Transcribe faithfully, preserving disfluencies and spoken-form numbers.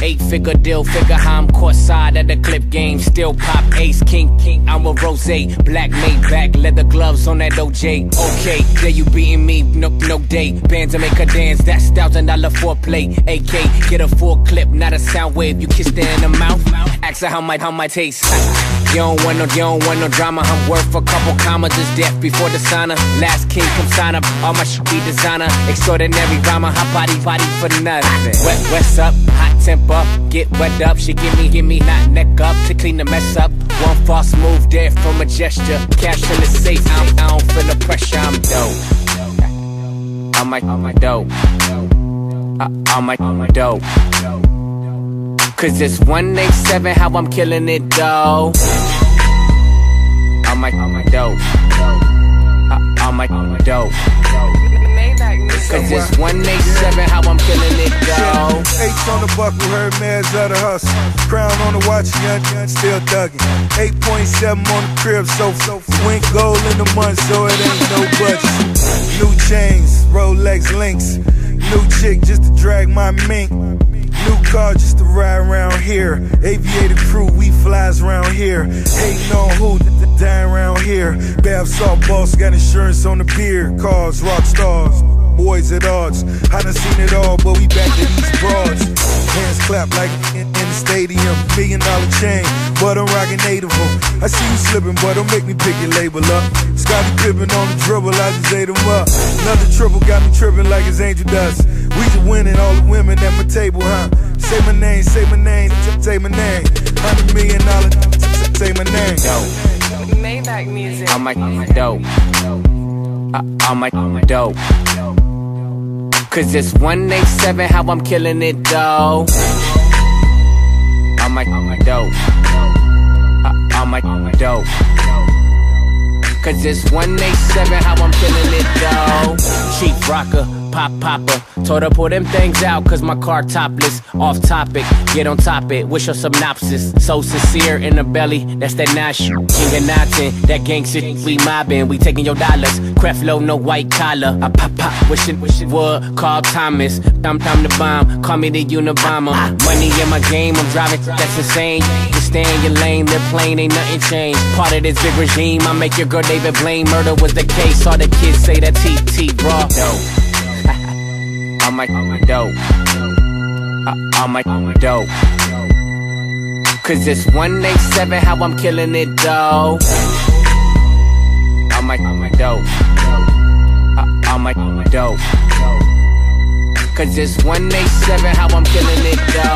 Eight figure deal, figure how I'm court side at the clip game. Still pop ace, king, king. I'm a rose, black made back, leather gloves on that O J. Okay, there you beating me, no, no date. Bands to make her dance, that's thousand dollar foreplay. A K, get a full clip, not a sound wave. You kiss her in the mouth, ask her how my, how my taste. You don't want no, you don't want no drama. I'm worth a couple commas, is death before the sauna. Last king, come sign up, all my shit be designer. Extraordinary rhymer, hot body, body for nothing. Wet, what's up, hot temper, get wet up. She give me, give me, not neck up, to clean the mess up. One false move there from a gesture. Cash in the safe, I'm, I don't feel the pressure, I'm dope. I'm like, I'm dope. I, I'm like, I'm dope. Cause it's one eight seven how I'm killing it though. I'm like, I'm dope. I, I'm like, I'm dope. Cause it's one eight seven how I'm killing it though. H on the buckle, heard man's of the hustle. Crown on the watch, young, young, still thuggin'. eight point seven on the crib, so, so wink gold in the month, so it ain't no budget. New chains, Rolex links. New chick just to drag my mink. New car just to ride around here. Aviator crew, we flies around here. Hating on who, dying around here. Bath salt boss, got insurance on the beer. Cars, rock stars, boys at odds. I done seen it all, but we back to these broads. Hands clap like in, in the stadium. Million dollar chain, but I'm rocking native. I see you slipping, but don't make me pick your label up. Scotty Pippen on the dribble, I just ate him up. Another triple got me tripping like it's angel dust. We just winning all the women at my table, huh? Say my name, say my name, say my name. Hundred million dollars, say my name. Dope. Maybach music. I'm like, I'm dope. I, I'm like, I'm dope. Cause it's one eight seven how I'm killing it though. I'm like, I'm dope. I, I'm like, I'm dope. Cause it's one eight seven how I'm killing it though. Cheap rocker, pop popper. Told her pull them things out cause my car topless. Off topic, get on top it. Wish her synopsis. So sincere in the belly, that's that Nash. King of Nothing, that gang shit we mobbing. We taking your dollars. Creflo, no white collar. I pop pop, wishing, wishing would call Thomas. Time time to bomb, call me the Unabomber. Money in my game, I'm driving, that's insane. Just stay in your lane, they're plain, ain't nothing changed. Part of this big regime, I make your girl David Blaine. Murder was the case, all the kids say that T T raw. Dope. I'm like, I'm dope. I, I'm like, I'm dope. Cause it's one eight seven how I'm killing it though. I'm like, I'm dope. I, I'm like, I'm dope. Cause it's one eight seven how I'm killing it though.